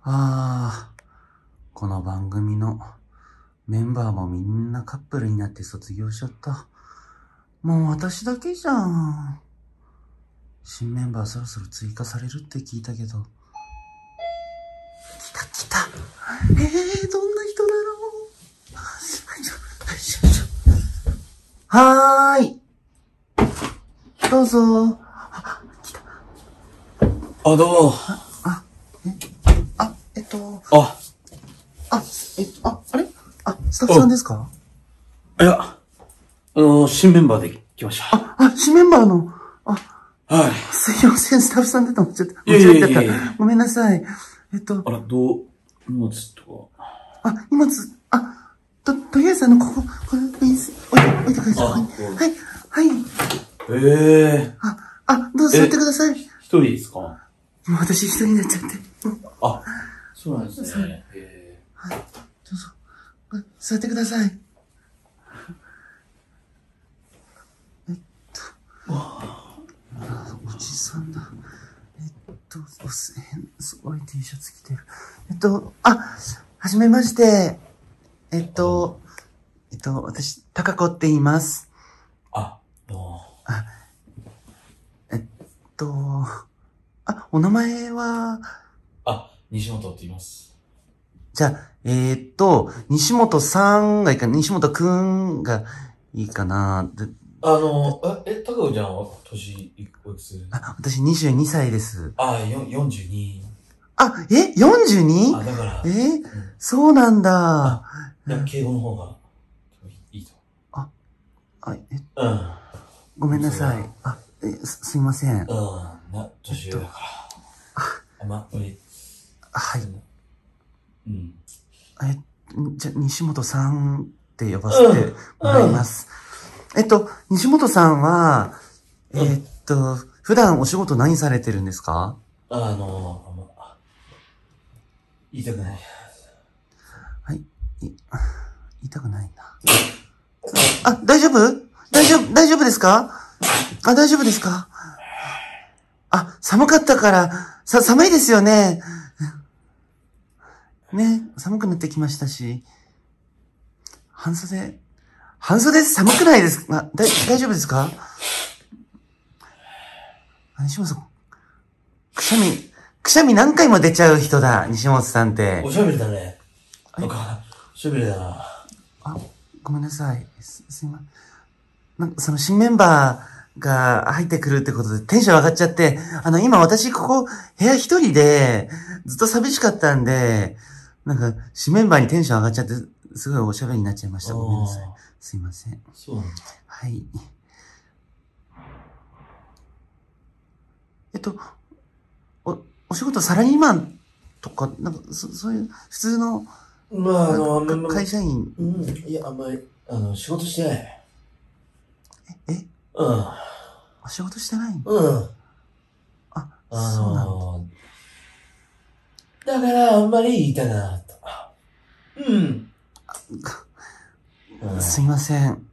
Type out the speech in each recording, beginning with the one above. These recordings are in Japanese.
ああ、この番組のメンバーもみんなカップルになって卒業しちゃった。もう私だけじゃん。新メンバーそろそろ追加されるって聞いたけど。来た。どんな人だろう。はーい。どうぞ。来た。 どうも。 あれスタッフさんですか？ いや、新メンバーで来ました。 新メンバーの、 はい。 すいません、スタッフさんだと思っちゃった。 いやいやいやいや。 ごめんなさい。 荷物とか。荷物、とりあえずこれ、置いてください。はい。どうぞ座ってください。 一人ですか？ もう私一人になっちゃって。 そうなんですね。 はい。どうぞ。座ってください。おじさんだ。すごい T シャツ着てる。はじめまして。私、高子って言います。 どうも。 お名前は？ 西本って言います。 じゃあ、西本さんがいいかな、西本くんがいいかな。 高尾ちゃんは年いくつ？ 私22歳です。 42。 42？ だから。 そうなんだ。 敬語の方がいいと。 ごめんなさい。すいません。 年上だから。 はい。じゃあ、西本さんって呼ばせてもらいます。西本さんは、普段お仕事何されてるんですか？ 言いたくない。 はい。言いたくないんだ。大丈夫ですか？大丈夫ですか？寒かったから、寒いですよね。ね、寒くなってきましたし。半袖寒くないですか？大丈夫ですか？西本さん、くしゃみ何回も出ちゃう人だ、西本さんって。 おしゃべりだね。おしゃべりだな。 ごめんなさい。すいません。その新メンバーが入ってくるってことでテンション上がっちゃって、今私ここ部屋一人でずっと寂しかったんで、新メンバーにテンション上がっちゃって、すごいおしゃべりになっちゃいました。ごめんなさい。すいません。 そうなんだ。 はい。お仕事サラリーマンとか、そういう普通の、会社員。 いや、あんまり、仕事してない。 仕事してないの？そうなんだ。だから、あんまり言いたくなかった。 すいません。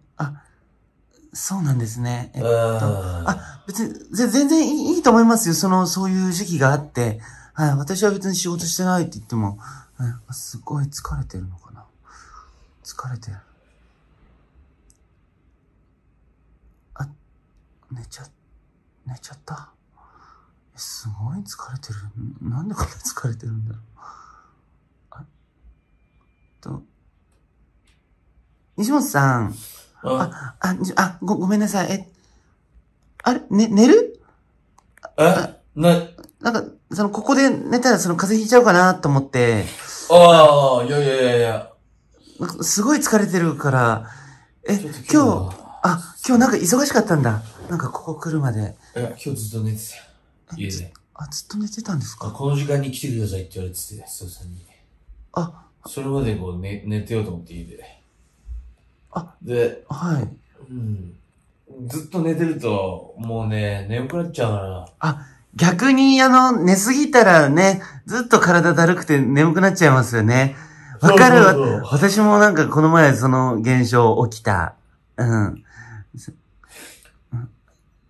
そうなんですね。別に、全然いいと思いますよ。そういう時期があって。はい、私は別に仕事してないって言っても、すごい疲れてるのかな。疲れてる。寝ちゃった。すごい疲れてる。なんでこんな疲れてるんだろう。西本さん。ごめんなさい。寝る？ここで寝たら風邪ひいちゃうかなと思って。 いや。 すごい疲れてるから。今日忙しかったんだ。ここ来るまで。 今日ずっと寝てた。家で。 ずっと寝てたんですか？ この時間に来てくださいって言われてて、スタッフさんに。それまで寝てようと思って家で。で、 はい。 ずっと寝てると、もうね、眠くなっちゃうから。 逆に寝すぎたらね、ずっと体だるくて眠くなっちゃいますよね。わかるわ。私もこの前その現象起きた。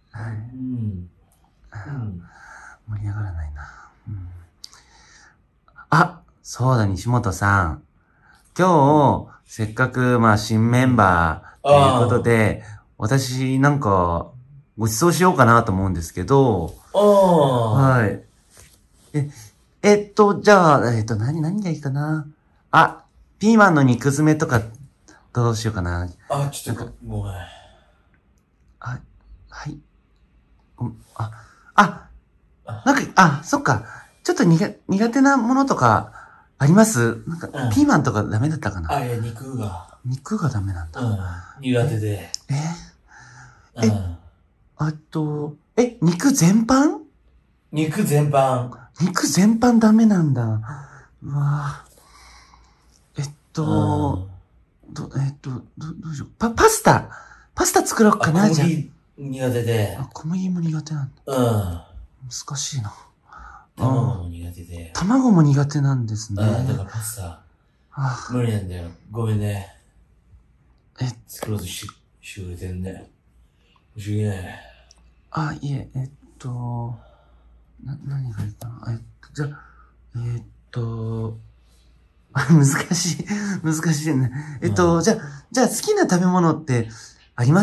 盛り上がらないな。 あ、そうだ、西本さん。今日、せっかく、新メンバーということで、私、ご馳走しようかなと思うんですけど、はい。じゃあ、何がいいかな。あ、ピーマンの肉詰めとか、どうしようかな。 ちょっと、ごめん。 はい。そっか。ちょっと苦手なものとか、あります？ピーマンとかダメだったかな？ いや、肉が。 肉がダメなんだ。 苦手で。 肉全般？ 肉全般。 肉全般ダメなんだ。うわぁ。どうしよう。パスタ作ろうかな、じゃあ。 小麦苦手で。 小麦も苦手なんだ。難しいな。 卵も苦手で。 卵も苦手なんですね。 だからパスタ。無理なんだよ。ごめんね。作ろうとしてくれてんね。申し訳ない。 いえ、何がいいかな。じゃあ、難しいね。じゃあ好きな食べ物ってあります？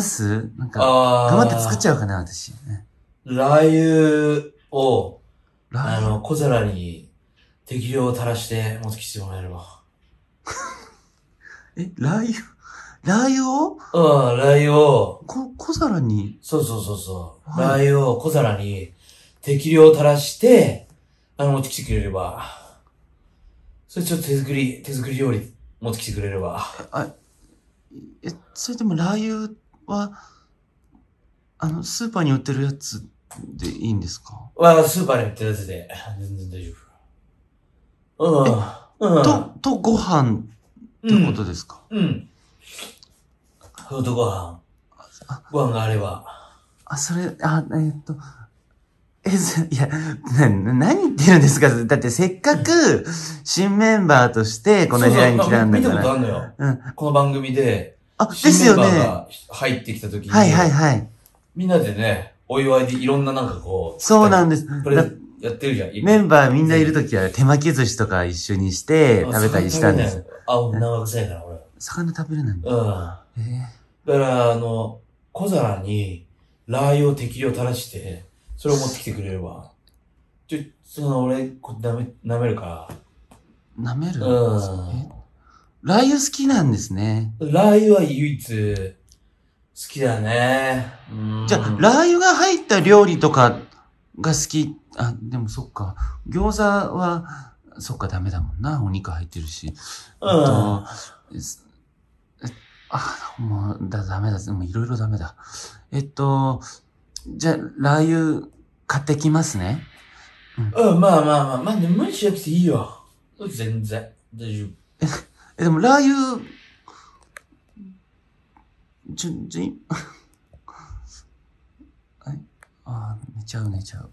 頑張って作っちゃうかな、私。 ラー油を、小皿に適量を垂らして持ってきてもらえれば。 ラー油を？ ラー油を。 小皿に？ そう。ラー油を小皿に適量を垂らして、持ってきてくれれば。それちょっと手作り料理持ってきてくれれば。 それでもラー油は、スーパーに売ってるやつでいいんですか？ スーパーに売ってるやつで、全然大丈夫。 とご飯ってことですか？ とご飯があれば。 いや、何言ってるんですか？だってせっかく、新メンバーとしてこの部屋に来たんだから。 見たことあるのよ。この番組で、 ですよね。 新メンバーが入ってきた時に、 はい。 みんなでね、お祝いでいろんなそうなんです。 やってるじゃん。 メンバーみんないる時は手巻き寿司とか一緒にして食べたりしたんです。 長臭いから俺。 魚食べれないんだ。 だから、小皿にラー油を適量垂らして、それを持ってきてくれれば。俺、舐めるから。舐める？ラー油好きなんですね。 ラー油は唯一、好きだね。 じゃあ、ラー油が入った料理とかが好き。でもそっか。餃子は、そっかダメだもんな。お肉入ってるし。もう、ダメだ。もういろいろダメだ。じゃあ、ラー油買ってきますね。 まあ、無理しなくていいよ。全然、大丈夫。 でもラー油、寝ちゃう。寝ちゃった。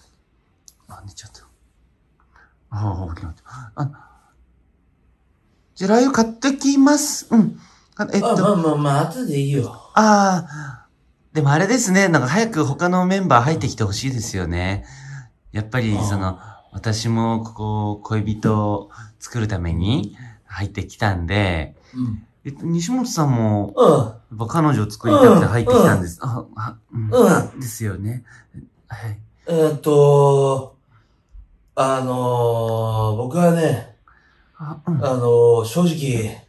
起きました。じゃあ、ラー油買ってきます。 後でいいよ。 でもあれですね、早く他のメンバー入ってきてほしいですよね。やっぱり、私もここ、恋人を作るために入ってきたんで、西本さんも、やっぱ彼女を作りたくて入ってきたんです。ですよね。はい。 僕はね、正直、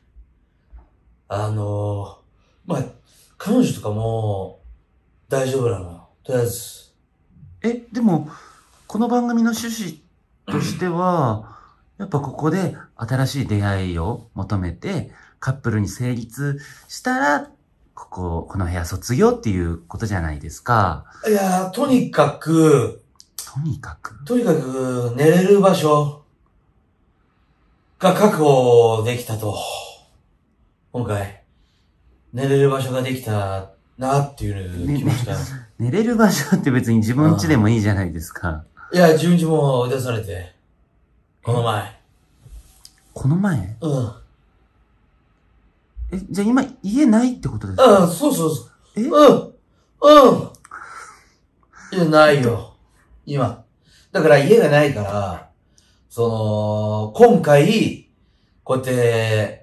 彼女とかも、大丈夫なのよ。とりあえず。 でも、この番組の趣旨としては、やっぱここで新しい出会いを求めて、カップルに成立したら、この部屋卒業っていうことじゃないですか。 いやー、とにかく、寝れる場所が確保できたと。今回、寝れる場所ができたなっていう気持ちが。 寝れる場所って別に自分家でもいいじゃないですか。 いや、自分家も出されて。この前。 じゃあ今、家ないってことですか？ そう。いや、ないよ。今。だから家がないから、 今回、こうやって、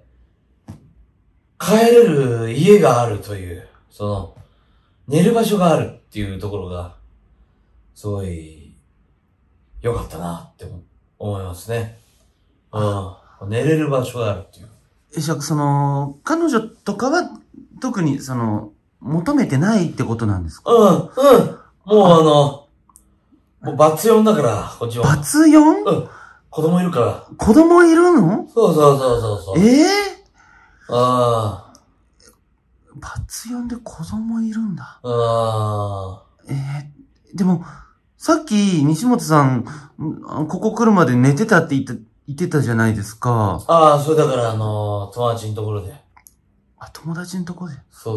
帰れる家があるという、寝る場所があるっていうところが、すごい、良かったなって思いますね。寝れる場所があるっていう。 じゃあ、彼女とかは、特に、求めてないってことなんですか？ もうバツ4だから、こっちは。 バツ 4？ 子供いるから。 子供いるの？ そう。 バツ4で子供いるんだ。でも、さっき西本さん、ここ来るまで寝てたって言ってたじゃないですか。 それだから友達のところで。 友達のところで。 そう。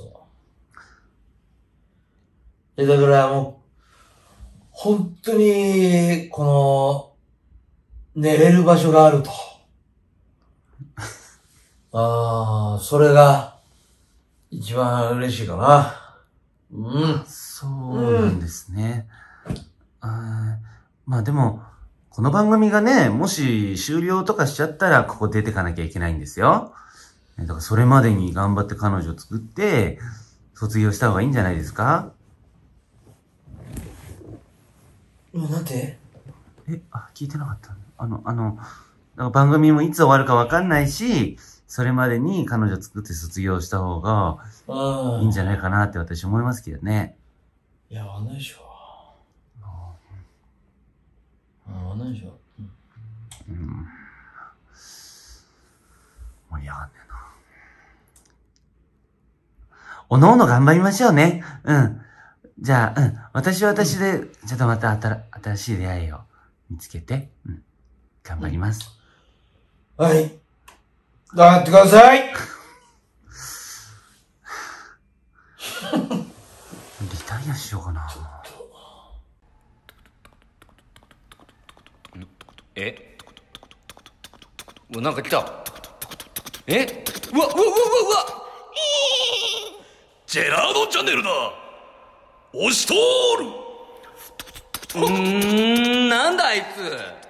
だから本当に、寝れる場所があると。それが、一番嬉しいかな。 そうなんですね。まあでも、この番組がね、もし終了とかしちゃったら、ここ出てかなきゃいけないんですよ。だからそれまでに頑張って彼女作って、卒業した方がいいんじゃないですか？ なんて？ 聞いてなかったの？番組もいつ終わるかわかんないし、それまでに彼女作って卒業した方がいいんじゃないかなって私思いますけどね。 いや、わかんないでしょ。わかんないでしょ。 盛り上がんねえな。おのおの頑張りましょうね。じゃあ、私は私で、ちょっとまた新しい出会いを見つけて、頑張ります。 はい。頑張ってください。 リタイアしようかな。 なんか来た。うわジェラードンチャンネルだ。押し通る。 なんだあいつ。